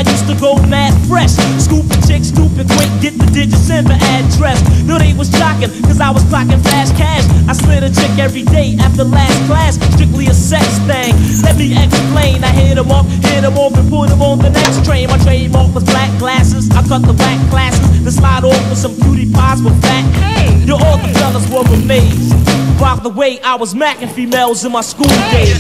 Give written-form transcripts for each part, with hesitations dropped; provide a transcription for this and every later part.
I used to go mad fresh. Scoop a chick, stupid quick, get the digits in the address. Knew they was jocking, cause I was clocking fast cash. I slid a chick every day after last class, strictly a sex thing. Let me explain, I hit 'em off and put 'em on the next train. My trademark was black glasses, I cut the whack classes, then slide off with some cutie pies with fat. Yo, all the fellas were amazed. By the way, I was macking females in my school days.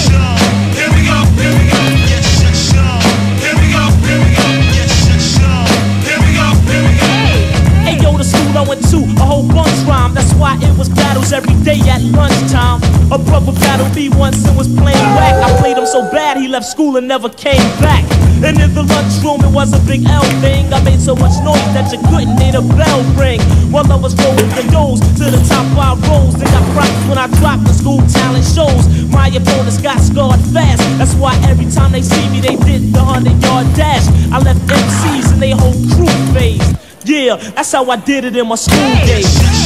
Here we go, here we go, yes, yes, here we go, here we go, yes, yes, here we go, here we go. Hey yo, the school I went to, a whole bunch rhyme. That's why it was battles every day at lunchtime. A brother battled me once and was playing whack. I played him so bad he left school and never came back. And in the lunchroom it was a big L thing. I made so much noise that you couldn't hear the bell ring. While I was rolling the nose to the top 5 rows, they got props when I dropped the school talent shows. My opponents got scarred fast. That's why every time they see me they did the 100-yard dash. I left MCs and they whole crew phase. Yeah, that's how I did it in my school days.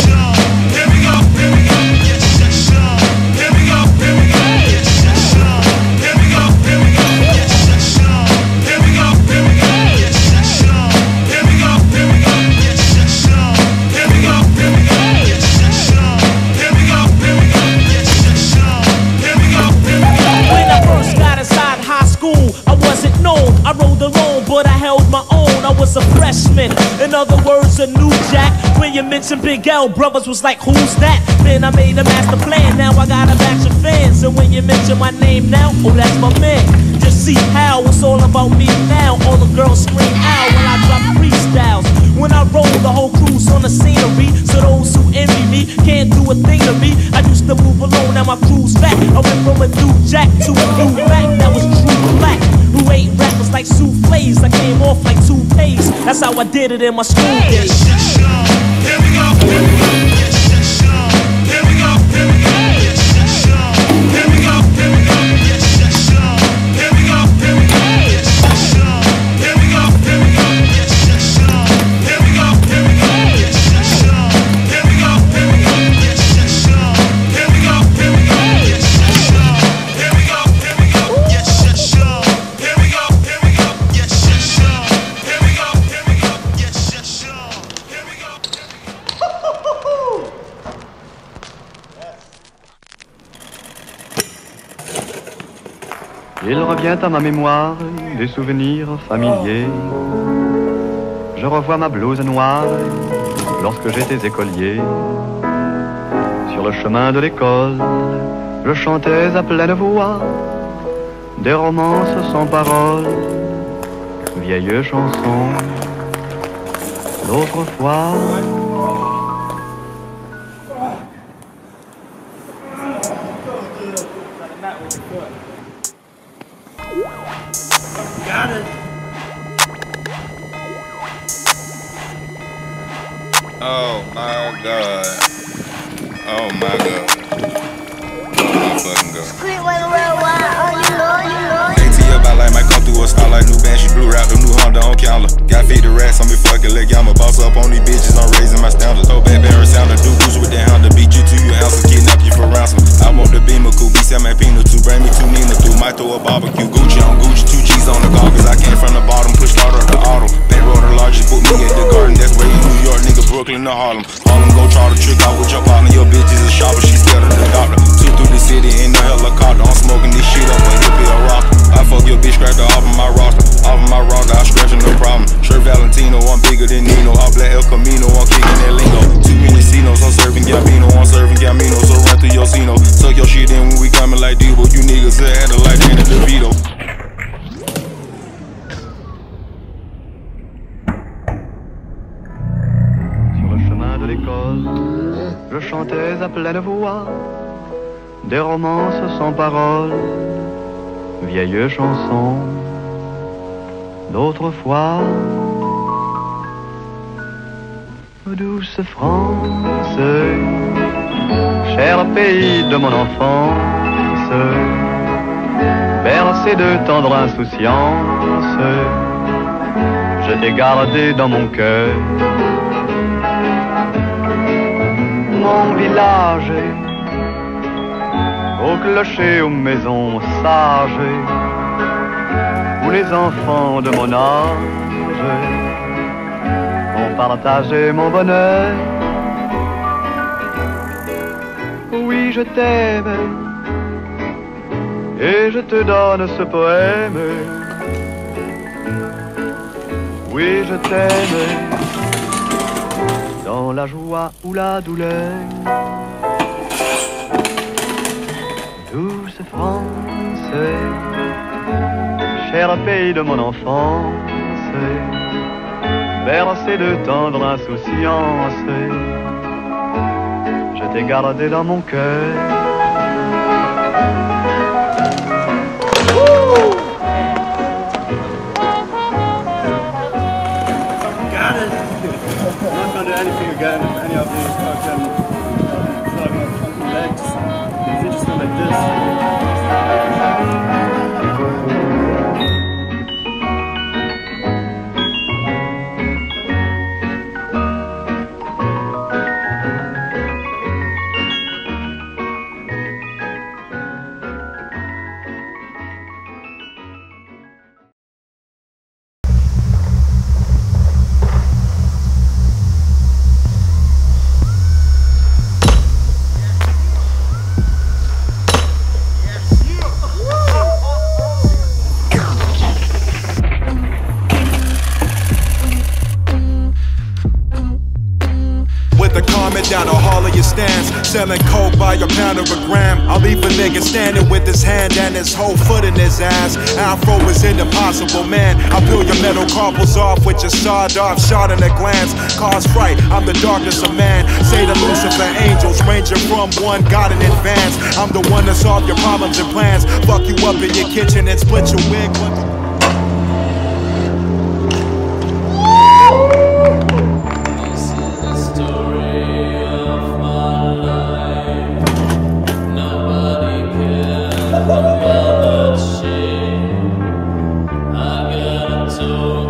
Here we go, here we go, yes, yes, here we go, here we go, yes, yes, here we go, here we go, yes, yes, here we go, here we go, yes, yes, here we go, here we go, yes, yes, here we go, here we go, yes, yes, here we go, here we go, yes, yes, here we go, here we go. When I first got inside high school, I wasn't known. I rode alone, but I held my own. I was a freshman, in other words, a new jack. When you mentioned Big L, brothers was like, who's that? Then I made a master plan, now I got a batch of fans. And when you mention my name now, oh, that's my man. Just see how it's all about me now. All the girls scream out when I drop freestyles. When I roll, the whole crew's on the scenery. So those who envy me can't do a thing to me. I used to move alone, now my crew's back. I went from a new jack to a new back that was true black. Who ate rappers like soufflés. I came off like toupees. That's how I did it in my school days. Here we go, here we go, yes, yes, here we go, here we go, yes, yes, here we go, here we go, yes, yes, here we go, here we go, yes, yes, here we go, here we go, yes, yes, here we go, here we go, yes, yes, here we go, here we go, yes, yes, here we go, here we go, yes, yes, here we go, here we go, yes, yes, here we go, here we go, yes, yes, here we go, here we go, yes, yes, here we go. Il revient à ma mémoire des souvenirs familiers. Je revois ma blouse noire lorsque j'étais écolier. Sur le chemin de l'école, je chantais à pleine voix des romances sans paroles, vieilles chansons d'autrefois. Got it. Oh my god. Oh my god. Oh my fucking god. ATL by light might come through a starlight. New band, she blew out the new Honda on counter. Got 50 rats on me fucking leg. I'm a boss up on these bitches. I'm raising my standards. Oh, bad Barry sounder. Do goose with that Honda. Beat you to you ounce and kidnap you for ransom. I want the Beamer cool. B7 Pino 2. Bring me 2 Nina through. Might throw a barbecue. Gucci on Gucci. 2 G's on the car. Cause I came from the bottom. Push start on the auto. Bankroll the largest. Put me at the garden. That's where you New York nigga. Brooklyn to Harlem. Harlem go try to trick out with your partner. Your bitch is a shopper. She scared of the doctor. Took through the city in the helicopter. I'm smoking this shit up a hippie or rocker. I fuck your bitch, scratch her off of my roster. Off of my roster, I scratch her, no problem. Shirt Valentino, I'm bigger than Nino. All black El Camino, I'm kicking that lingo. Too many Cinos, I'm serving Gambino. I'm serving Gambino, so run through your Cino. Suck your shit in when we coming like Debo. You niggas say handle like Danny DeVito. Sur le chemin de l'école, je chantais à pleine voix des romances sans paroles, vieilles chansons d'autrefois. Douce France, cher pays de mon enfance, bercé de tendre insouciance, je t'ai gardé dans mon cœur. Mon village, au clocher, aux maisons sages, où les enfants de mon âge ont partagé mon bonheur. Oui, je t'aime et je te donne ce poème. Oui, je t'aime dans la joie ou la douleur. Douce France, cher pays de mon enfance, bercé de tendre insouciance, je t'ai gardé dans mon cœur. Got it! I'm not going to do anything again if any of these fucking legs. It's interesting like this. Down the hall of your stands, selling coke by a pound or a gram. I'll leave a nigga standing with his hand and his whole foot in his ass. Afro is an impossible man. I'll peel your metal carpals off with your sawed-off shot in a glance. Cause fright, I'm the darkness of man. Say the Lucifer angels, ranging from one God in advance. I'm the one to solve your problems and plans. Fuck you up in your kitchen and split your wig. I got a toy.